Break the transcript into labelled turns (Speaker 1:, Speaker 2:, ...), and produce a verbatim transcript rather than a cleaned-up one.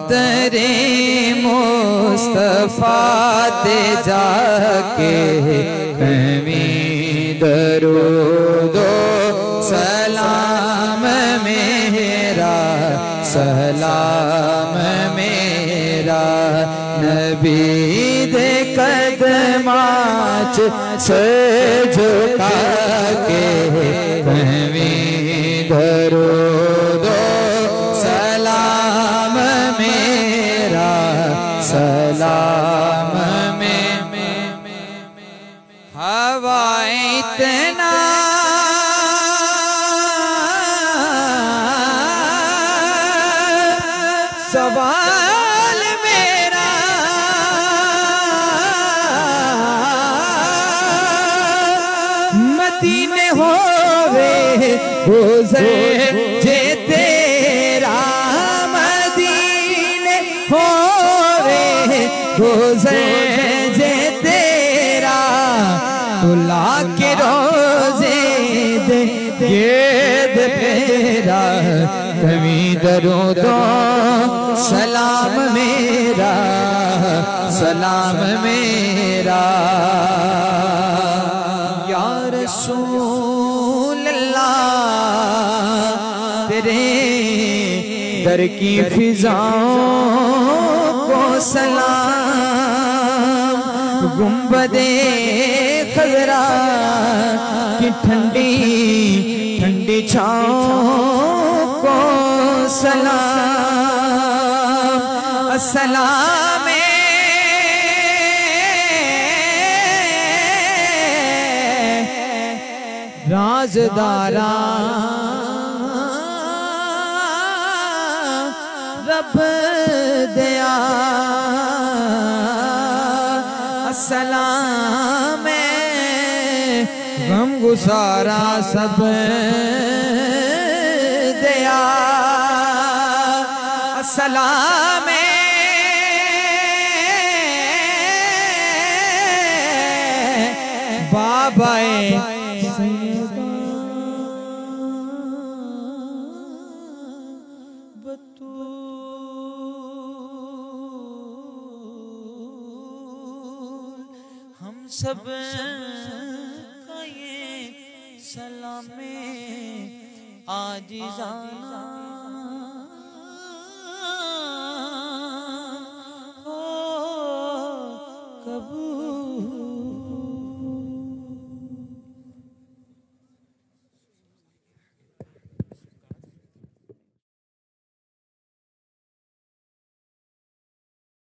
Speaker 1: दरे मुस्तफा ते जाके हमें दरूदो सलाम मेरा सलाम मेरा नबी दे कदमाच से झुका के हमें दरूदो सलाम मेरा सलाम में हवा इतना सवाल मेरा मदीने होवे गुज़र जे तेरा मदीने होवे गुज़र जे तेरा तुला के रोज़े दे गेद फेरा कभी दरूदो सलाम मेरा सलाम मेरा या रसूल अल्लाह तेरे दर की फिजाओं को सलाम गुंबदे खज़रा की ठंडी ठंडी छाँव को सलाम अस्सलाम राज़दारा रब दया अस्सलाम गम गुसारा सब दया अस्सलाम बाबाए हम सब का ये सलामे आजिज़ाना